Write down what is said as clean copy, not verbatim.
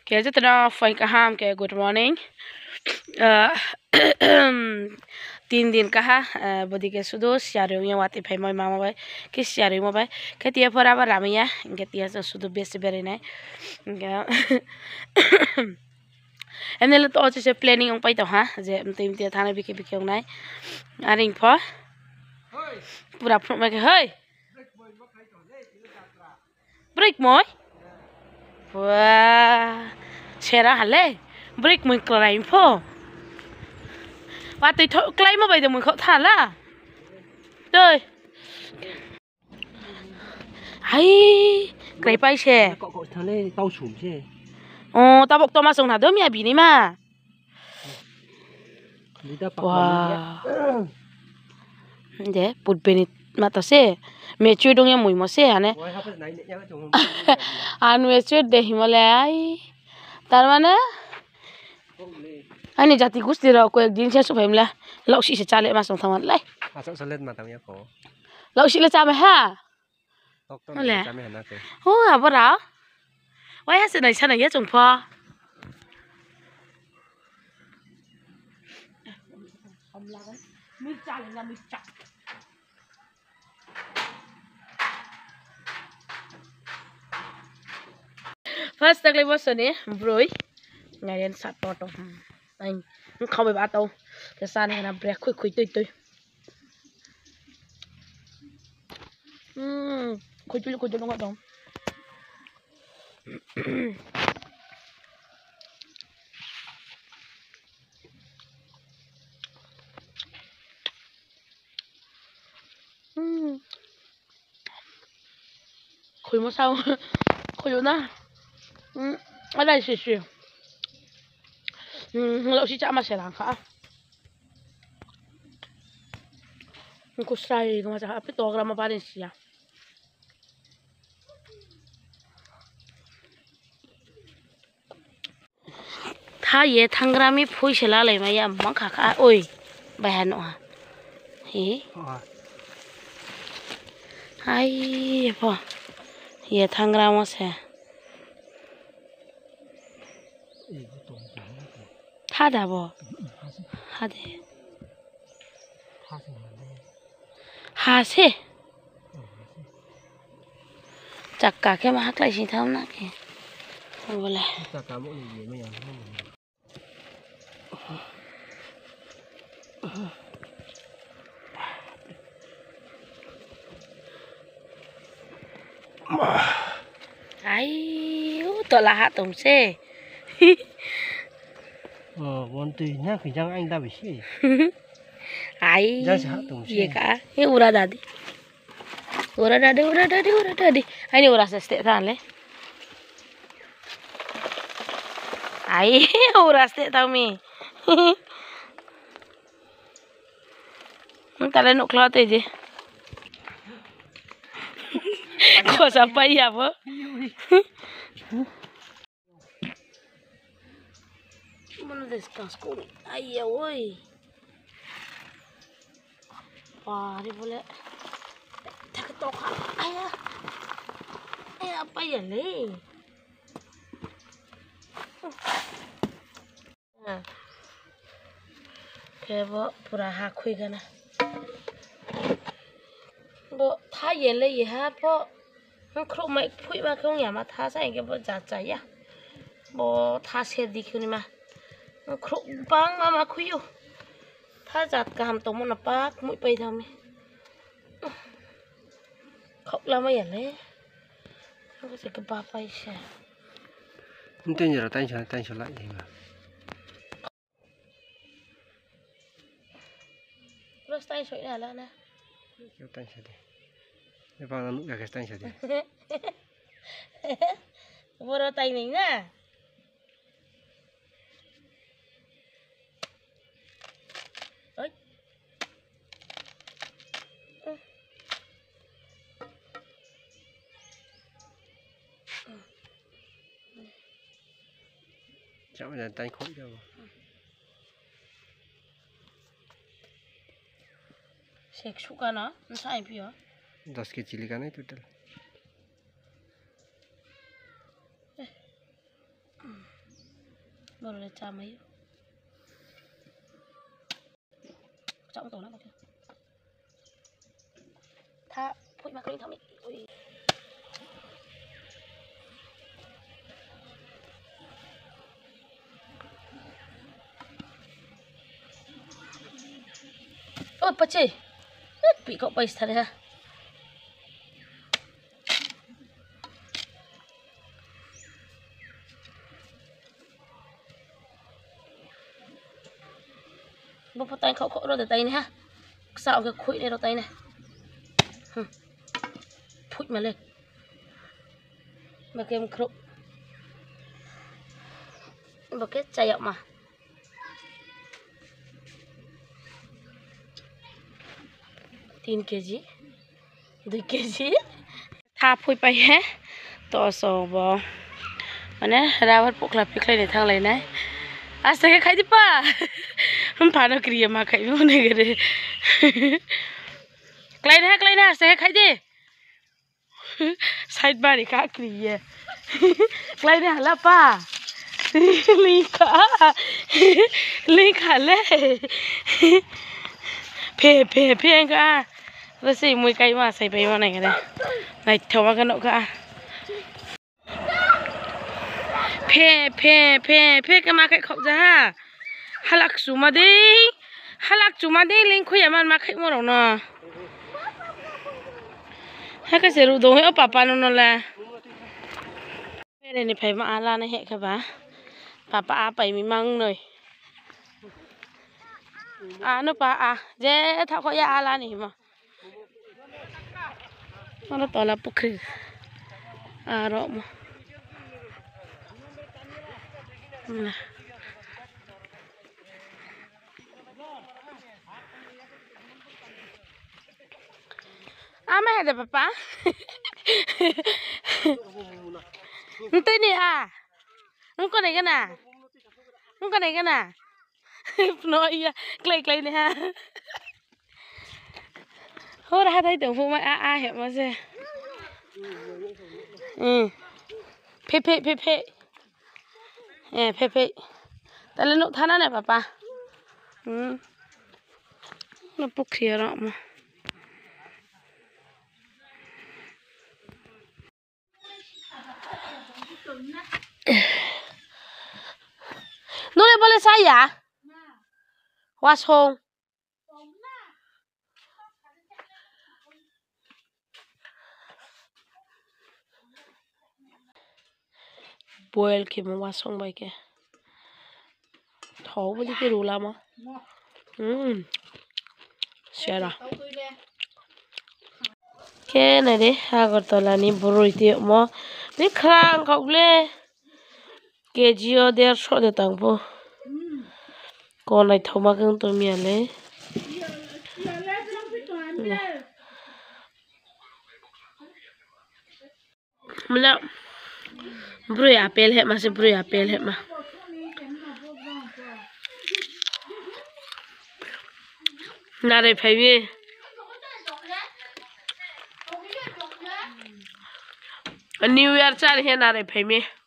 Kaya jatana fai kaham kaya good morning. 3 दिन कहा बदी के सुदो सियारो ये वाते भाई मैं मामा भाई किस सियारो में भाई कहती है पर अब रामिया कहती है सुदो बेस्ट बेरे नहीं एमने लो तो अच्छे से प्लानिंग उन पाई तो हाँ जे मते थाने बिके बिके उन नहीं आरिंग फा पूरा फ्रंट में के हाय ब्रेक मोय वाह शेरा हले ब्रेक मोय क्लाइम फोว่าตัวเธอใกล้มาไปเดี๋ยวมึงเขาทานละเด้อเฮ้ยไกลไปเช่เกาะทะเลเต้าฉุมใช่อ๋อตาบอกตัวมาส่งหน้าเด้อมีอะไรนี่มาว้าเดี๋ยวปุดเป็นมาตัวเซ่เมื่อช่วยตรงยังมุ่ยมาเซ่ฮะเนี่ยอันเมื่อช่วยเดี๋ยวหิมาเลยแต่ว่าเนี่ยอันนี้จัดที่กุศลเราคุยดินเชื่อสุภาพเลยเราสิจะจ่ายมาส่งทางวันเลยมาส่งสเลดมาทำยังพอเราสิจะจ่ายไหมฮะนั่นแหละโอ้บ่เราไว้ให้สิ่งไหนฉันไหนเยอะจงพอมีจ่ายยังมีจ่าย first ตักเลยว่าส่วนนี้บรอยไงเรียนสัตว์ต่อanh không phải bắt đâu cái sao này là bẹt khui khui tươi tươi khui tươi nó ngọt không khui mà sao khui luôn á ở đây xì xìเราชิจะมาเสียหลังค่ะกูใส่ก็มาจากไปตัวกระมาบาลินเซียถ้าเย่ทั้งกระมีพูดเชล่าเลยไหมยังมังคักโอ้ยไปหันอ่ะเฮ้ไอ้พ่อเย่ทั้งกระมาเสีย他的不，他的，哈些，จักกะแค่มาใกล้ชิดเท่านั้นแค่ไม่เป็นไรจักกะมุ้งนี่ไม่ยังไอ้ตัวละหัดตรงเซ่วันที่นี่คือยังอันดับสี่ ai iya kak ini udah tadi ini udah sestek tadi ai udah sestek tau mi ntar nak keluar aja kok sampai ya po mana deskan sekolah ayah woi wah dia boleh tak ketok ayah apa ya le kayak pura hakui kan bo tha ye le ye ha bo kru mai phui ma kru ya ma tha sai ke bo ja ja ya bo tha se dikhu ni ma kru bang ma khui yo tha jat ka ham to mo na pak mui pai tham ni khóc la ma ya le ko se ke ba pai se không tin giờ tan trở lại gì mà terus tay soi dah lah na kêu tan trở đi cái bao nó cái tan trở đi boro tay mình na ơi chắc là tay khối đâu sek suka na sai pio 10 kg chilli का नहीं total Rồi để cha mấy trọng tổ lắm kìa tha phụi mà cái thằng này ôi bà chị bị cậu bay thật ha bố bắt tay cậu rồi từ tay này ha sao cái khuỷu này đầu tay này phụi mà lên mà kem khúc mà cái chai ạ mà तीन केजी 2 केजी था फुई पाई है तो सब माने रावर पकला पिकलाय ने थांलाय ना आस्ते के खाइ दिपा हम फानो क्रिया मा खाइ मने गरे क्लाइना आस्ते के खाइ दे साइड बारी का क्रिया क्लाइना हला पा लिखा ले फे का रसै मुइ काइ मा sai bai ma nai ga nai thoma ka no ka फे के मा kai khop ja ha halak chuma de ling khoya man ma khai mo ro no ha ka se ru do he papa no la ne ni phai ma ala na he kha ba papa a pai mi mang noi nó pa je tha ko ya ala ni ma nó to là pukri ro ma ama hay da papa ntai ni ko này cái na nói iya clay này ha hô ra thấy tưởng phụ mày hiểu mà xe phê tại lên nụ than này papa nó bốc kia đó mà nó lại boleh saya wasong boil ke mo wasong bai ke thau bali ke rula ma sera ke này đấy Agartala ni boroi ti mo ni khang khau le kg der sho de tang po con này thau ma kang to mi ale mala brui apel he ma se brui apel he ma na re phai mi New Year char he na re phai mi